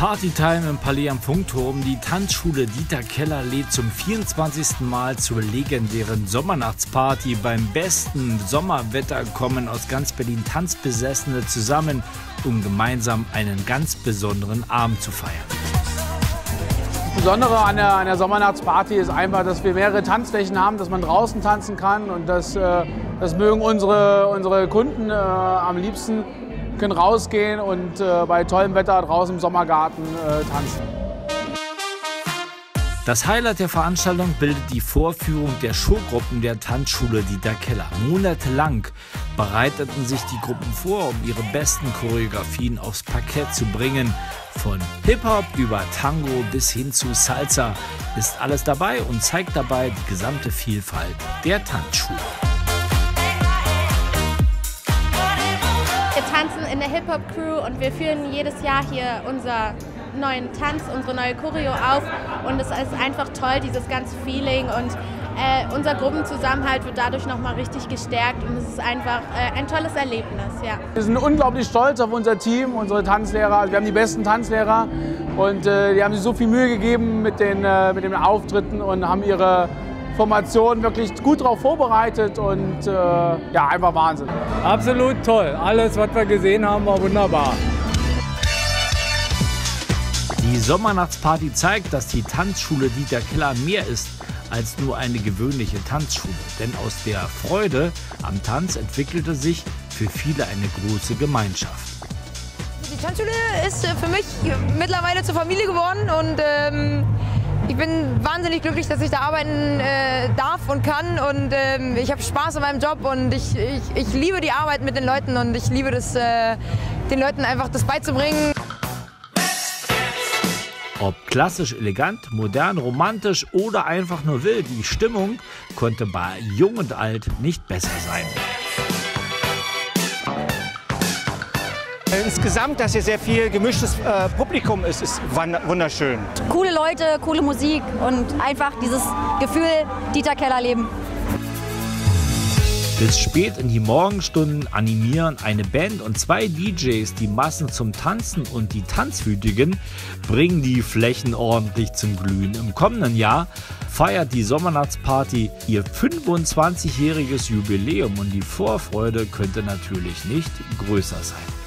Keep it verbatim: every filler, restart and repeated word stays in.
Partytime im Palais am Funkturm. Die Tanzschule Dieter Keller lädt zum vierundzwanzigsten Mal zur legendären Sommernachtsparty. Beim besten Sommerwetter kommen aus ganz Berlin Tanzbesessene zusammen, um gemeinsam einen ganz besonderen Abend zu feiern. Das Besondere an der, an der Sommernachtsparty ist einfach, dass wir mehrere Tanzflächen haben, dass man draußen tanzen kann, und das, äh, das mögen unsere, unsere Kunden äh, am liebsten. Können rausgehen und äh, bei tollem Wetter draußen im Sommergarten äh, tanzen. Das Highlight der Veranstaltung bildet die Vorführung der Showgruppen der Tanzschule Dieter Keller. Monatelang bereiteten sich die Gruppen vor, um ihre besten Choreografien aufs Parkett zu bringen. Von Hip-Hop über Tango bis hin zu Salsa ist alles dabei und zeigt dabei die gesamte Vielfalt der Tanzschule. Wir tanzen in der Hip-Hop-Crew und wir führen jedes Jahr hier unseren neuen Tanz, unsere neue Choreo auf, und es ist einfach toll, dieses ganze Feeling, und äh, unser Gruppenzusammenhalt wird dadurch nochmal richtig gestärkt, und es ist einfach äh, ein tolles Erlebnis. Ja. Wir sind unglaublich stolz auf unser Team, unsere Tanzlehrer. Wir haben die besten Tanzlehrer, und äh, die haben sich so viel Mühe gegeben mit den, äh, mit den Auftritten und haben ihre Formation wirklich gut darauf vorbereitet, und äh, ja, einfach Wahnsinn. Absolut toll. Alles, was wir gesehen haben, war wunderbar. Die Sommernachtsparty zeigt, dass die Tanzschule Dieter Keller mehr ist als nur eine gewöhnliche Tanzschule. Denn aus der Freude am Tanz entwickelte sich für viele eine große Gemeinschaft. Die Tanzschule ist für mich mittlerweile zur Familie geworden, und ähm ich bin wahnsinnig glücklich, dass ich da arbeiten äh, darf und kann, und ähm, ich habe Spaß an meinem Job, und ich, ich, ich liebe die Arbeit mit den Leuten, und ich liebe es, äh, den Leuten einfach das beizubringen. Ob klassisch elegant, modern, romantisch oder einfach nur wild, die Stimmung konnte bei Jung und Alt nicht besser sein. Insgesamt, dass hier sehr viel gemischtes äh, Publikum ist, ist wunderschön. Coole Leute, coole Musik und einfach dieses Gefühl Dieter Keller leben. Bis spät in die Morgenstunden animieren eine Band und zwei D Js die Massen zum Tanzen, und die Tanzwütigen bringen die Flächen ordentlich zum Glühen. Im kommenden Jahr feiert die Sommernachtsparty ihr fünfundzwanzigjähriges Jubiläum, und die Vorfreude könnte natürlich nicht größer sein.